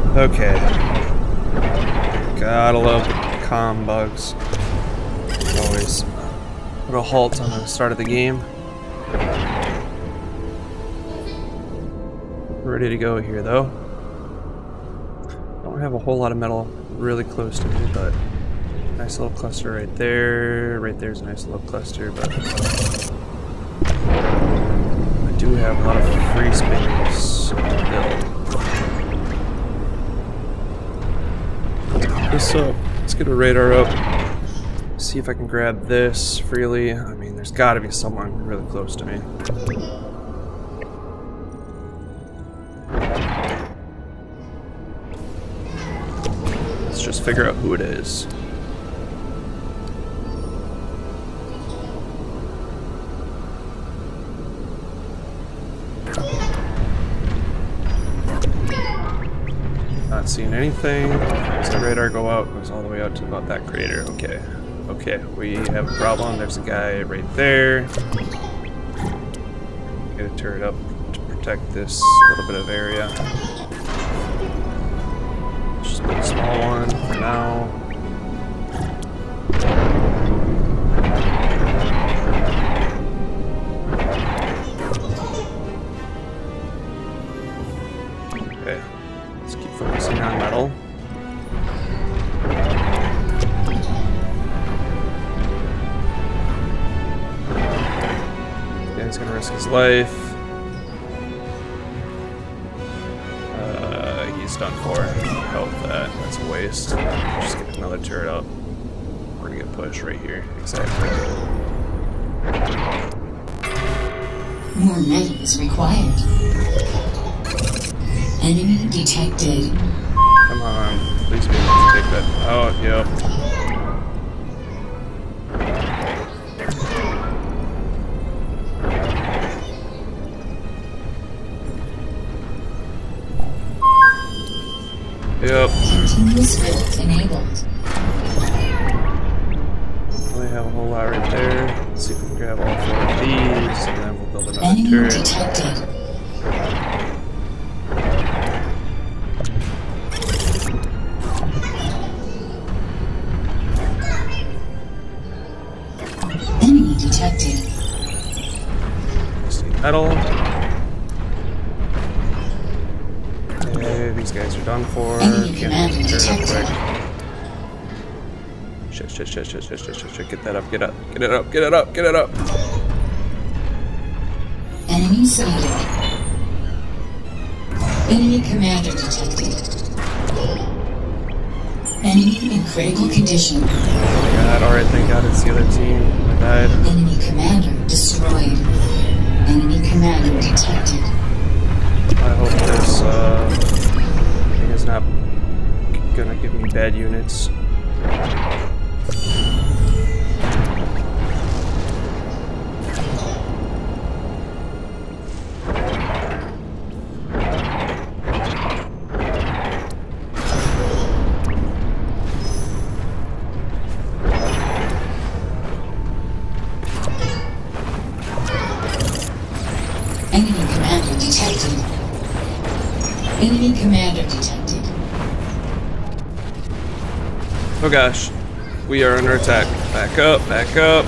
Okay. Gotta love the comm bugs. Always put a halt on the start of the game. Ready to go here though. Don't have a whole lot of metal really close to me, but nice little cluster right there. Right there's a nice little cluster, but I do have a lot of free space to build. This up. Let's get a radar up. See if I can grab this freely. I mean, there's got to be someone really close to me. Let's just figure out who it is. Not seeing anything. Does the radar go out? It goes all the way out to about that crater. Okay. Okay, we have a problem. There's a guy right there. Get a turret up to protect this little bit of area. Just put a small one for now. Okay, let's keep focusing on metal. He's gonna risk his life. He's done for. Help that. That's a waste. Just get another turret up. We're gonna get pushed right here. Exactly. More metal is required. Enemy detected. Come on. Please be able to take that. Oh, yep. Yep. Continuous build enabled. We have a whole lot right there. Let's see if we can grab all 4 of these, and then we'll build another Enemy turret. detected. Enemy detected. Just need metal. Okay, these guys are done for. Enemy Can't commander turn it up detected. quick. Shit. Get that up, get up, get it up, get it up, get it up. Enemy sighted. Enemy commander detected. Enemy in critical condition. Oh my god, alright, thank god it's the other team. I died. Enemy commander destroyed. Enemy commander detected. I hope this thing is not gonna give me bad units. Enemy commander detected. Enemy commander detected. Oh gosh, we are under attack. Back up, back up.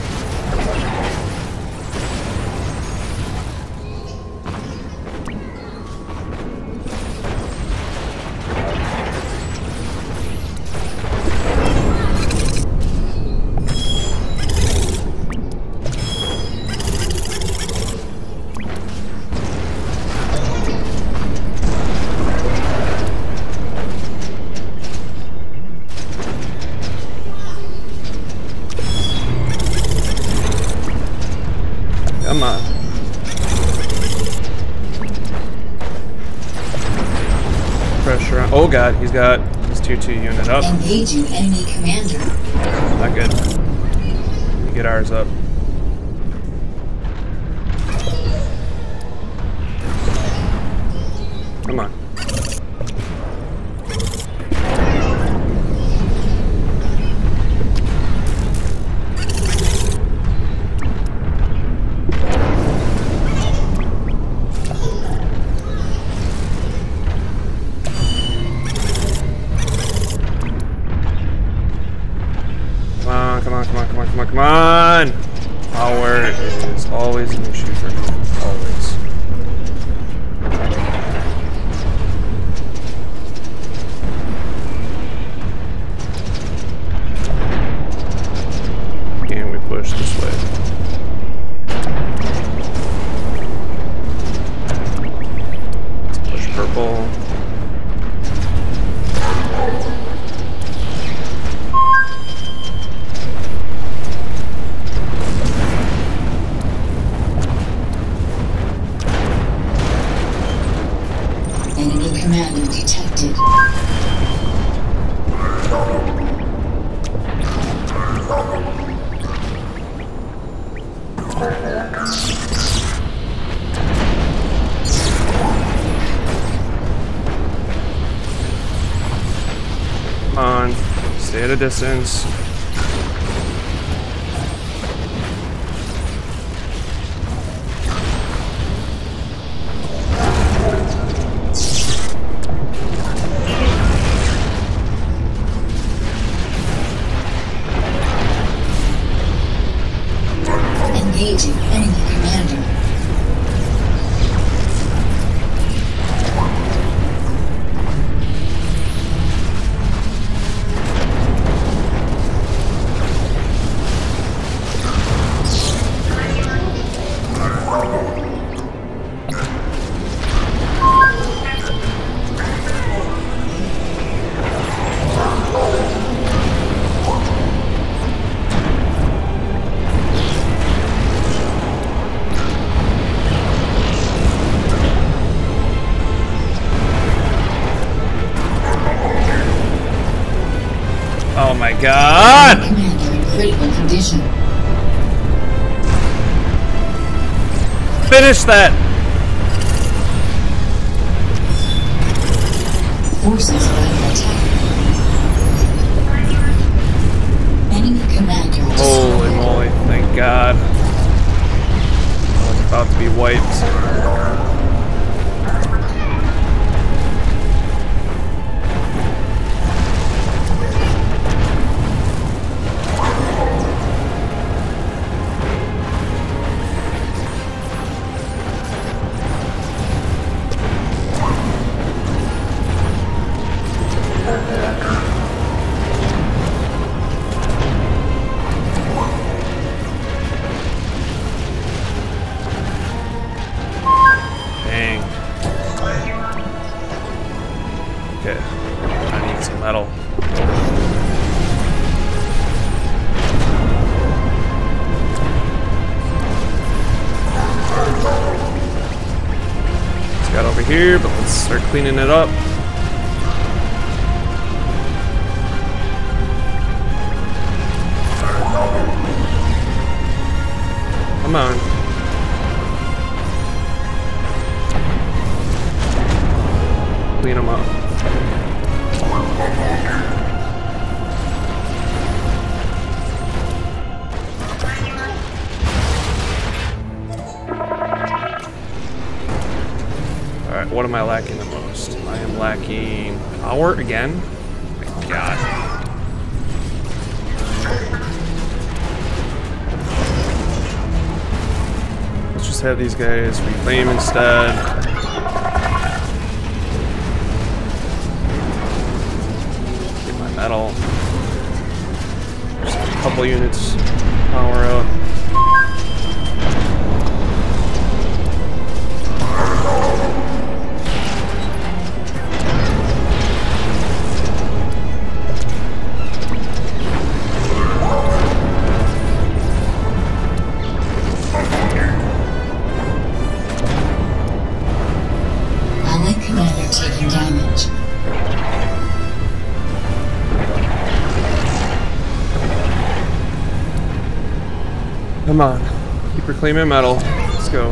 Come on. Pressure on. Oh god, he's got his tier 2 unit up. Engaging enemy commander. Not good. We get ours up. Come on. Come on! Power is always an issue for me. Always. Can we push this way? Let's push purple. Enemy commander detected. Come on, stay at a distance. Engaging enemy commander. Oh my god! Commander in critical condition. Finish that! Forces under attack. Enemy commander Holy destroyed. moly, thank god. I was about to be wiped. Dang. Okay, I need some metal. It's got over here, but let's start cleaning it up. Come on. Clean them up. Alright, what am I lacking the most? I am lacking power again. Oh my god. Let's just have these guys reclaim instead. Get my metal. Just a couple units power up. Allied commander taking damage. Come on. Keep reclaiming metal. Let's go.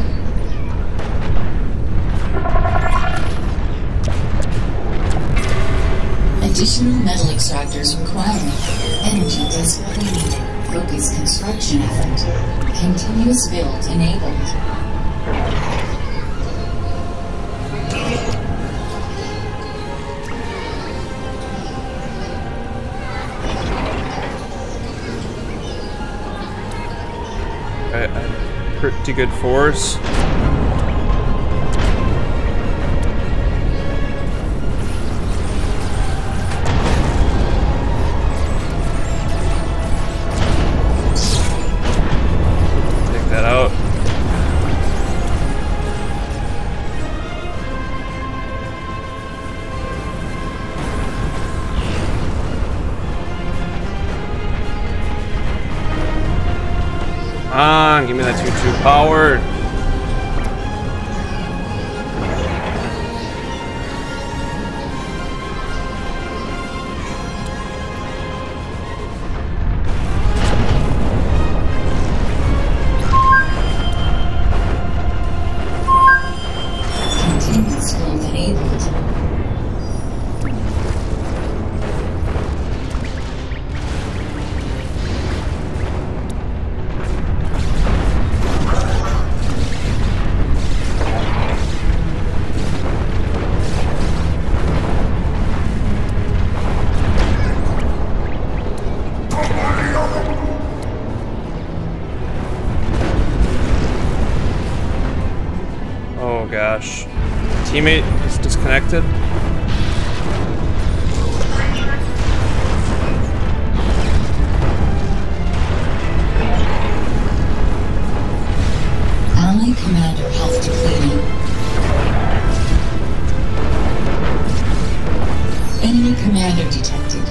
Additional metal extractors required. Energy desperately needed. Focus construction effort. Continuous build enabled. pretty good force. Take that out. Come on, give me that 2-2 power. Continuous build enabled. Oh gosh. Teammate is disconnected. Ally commander health depleting. Enemy commander detected.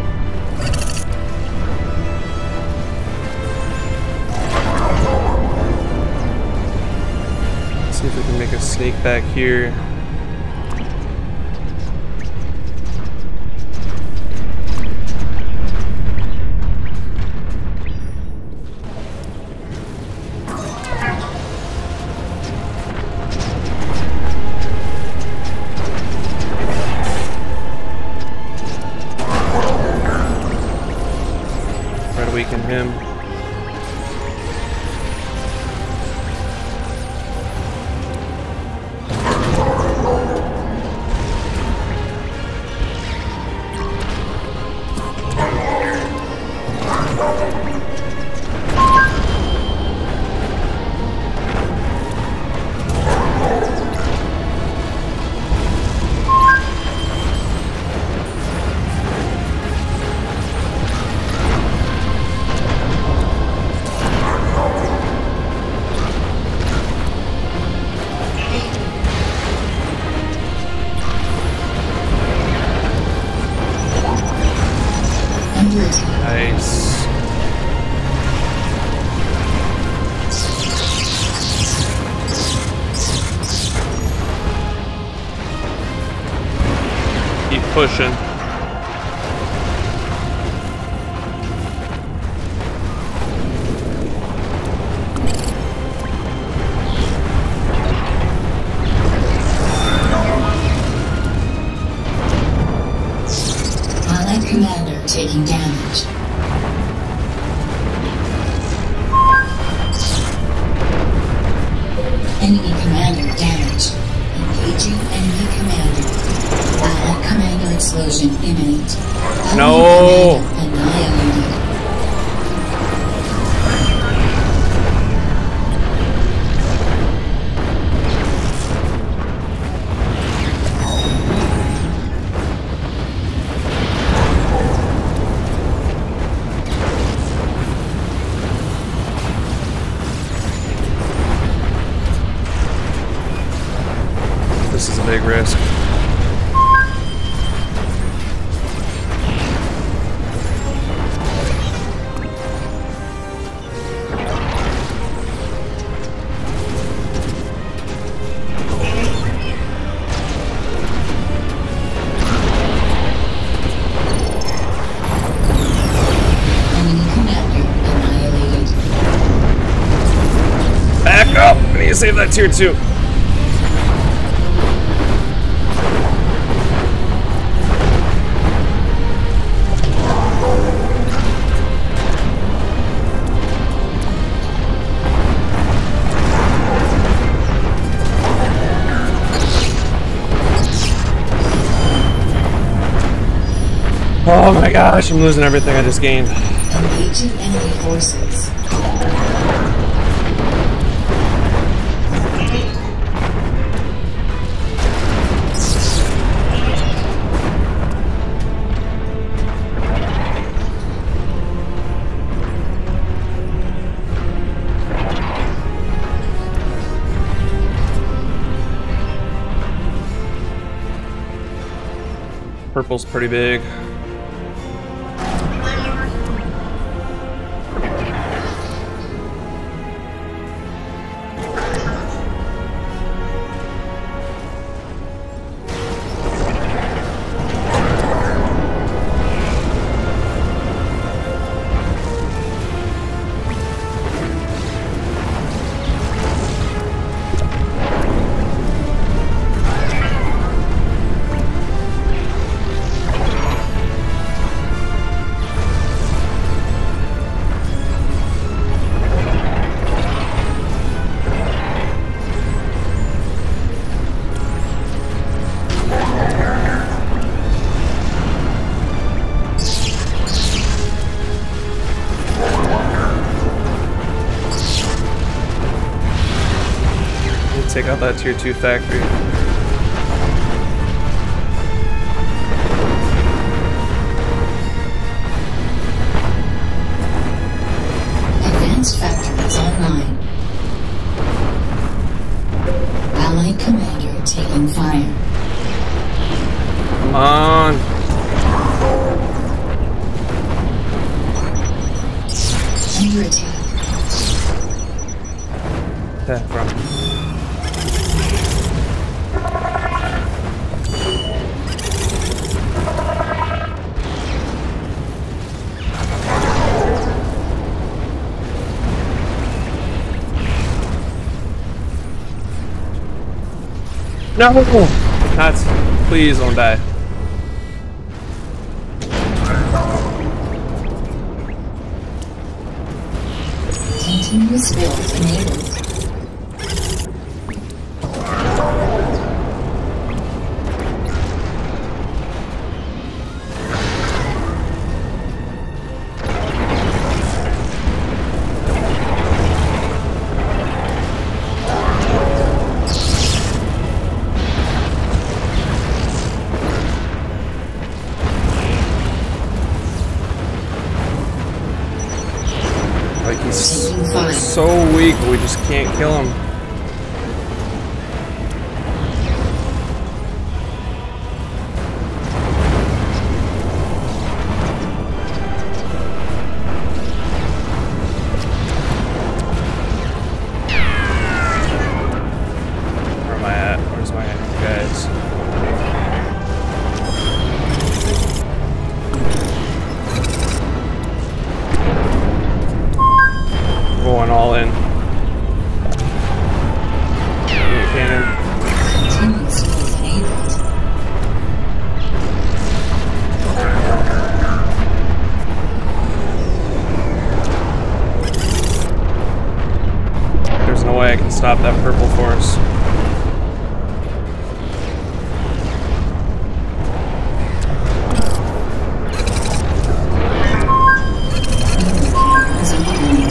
See if we can make a sneak back here. Try to weaken him. Under attack. Nice. Keep pushing. Allied commander taking damage. Enemy commander damaged. Engaging enemy commander. Allied commander explosion imminent. Allied No. commander annihilated. This is a big risk. Enemy commander annihilated. Back up! I need to save that tier 2. Oh my gosh, I'm losing everything I just gained. Engaging enemy forces. purple's pretty big. Take out that tier 2 factory. Advanced factory is online. Allied commander taking fire. Come on. Under attack. Attack from. No! That's... Please don't die. Continuous build enabled. Like, he's so weak, we just can't kill him. Where am I at? Where's my guys? Going all in. Cannon. Continuous build enabled. There's no way I can stop that purple force. Is online.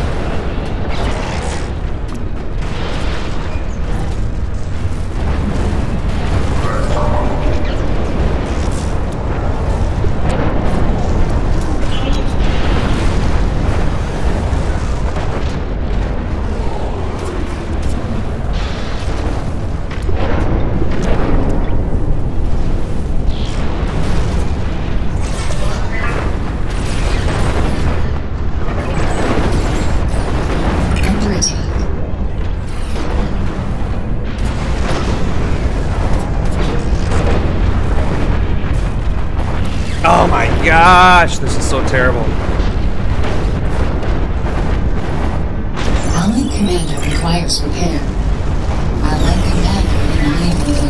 Under attack. Oh my gosh, this is so terrible. Allied commander requires repair. Allied commander annihilated.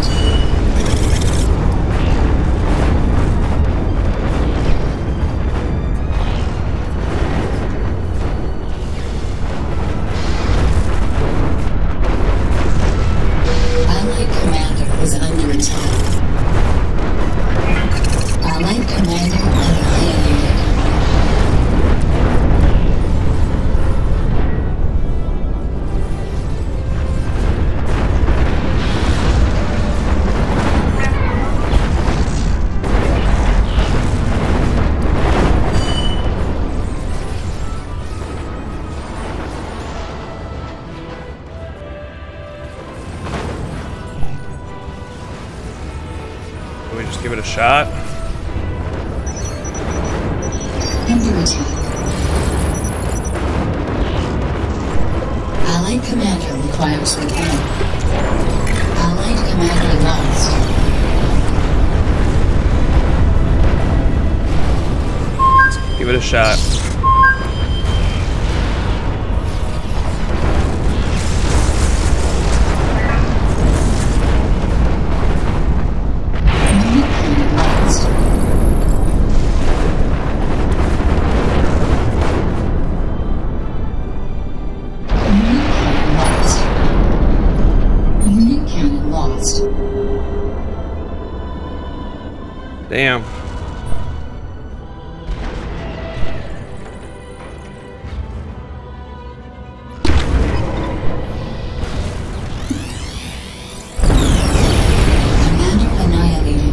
Allied commander is under attack. Allied commander annihilated. just give it a shot. Under attack. Allied commander requires repair. Allied commander lost. Give it a shot. Damn. Commander annihilated.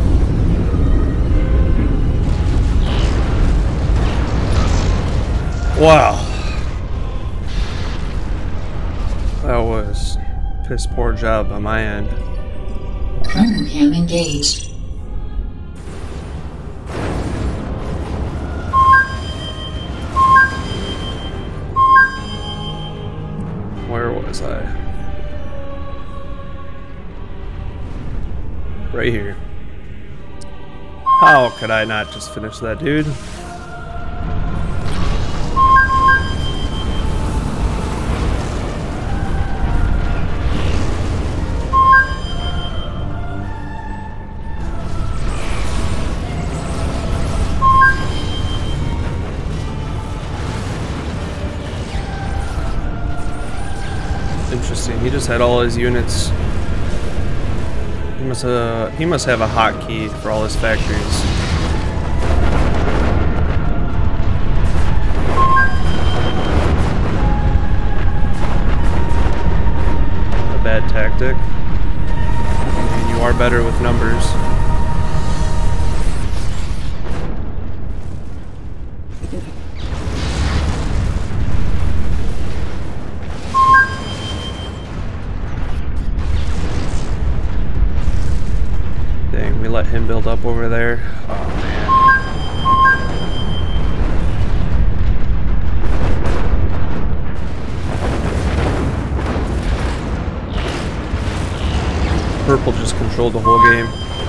Wow. That was a piss poor job on my end. Chrono cam engaged. Where was I? Right here. How could I not just finish that, dude? Interesting. He just had all his units. He must have a hotkey for all his factories. A bad tactic. I mean, you are better with numbers. Dang, we let him build up over there. Oh man. Purple just controlled the whole game.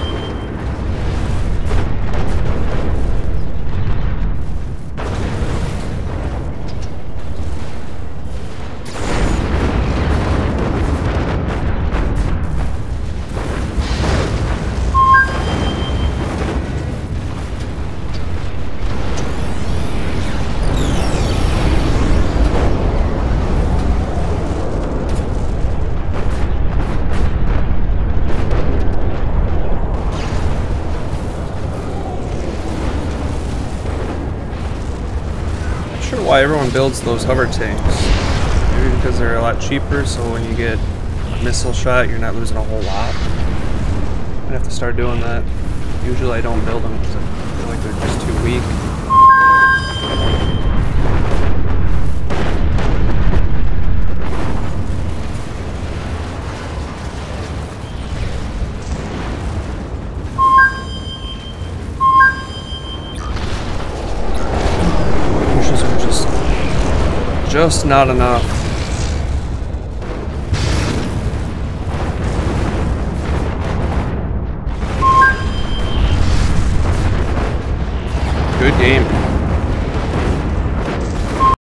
Why everyone builds those hover tanks. Maybe because they're a lot cheaper, so when you get a missile shot, you're not losing a whole lot. I'm gonna have to start doing that. Usually I don't build them because I feel like they're just too weak. Just not enough.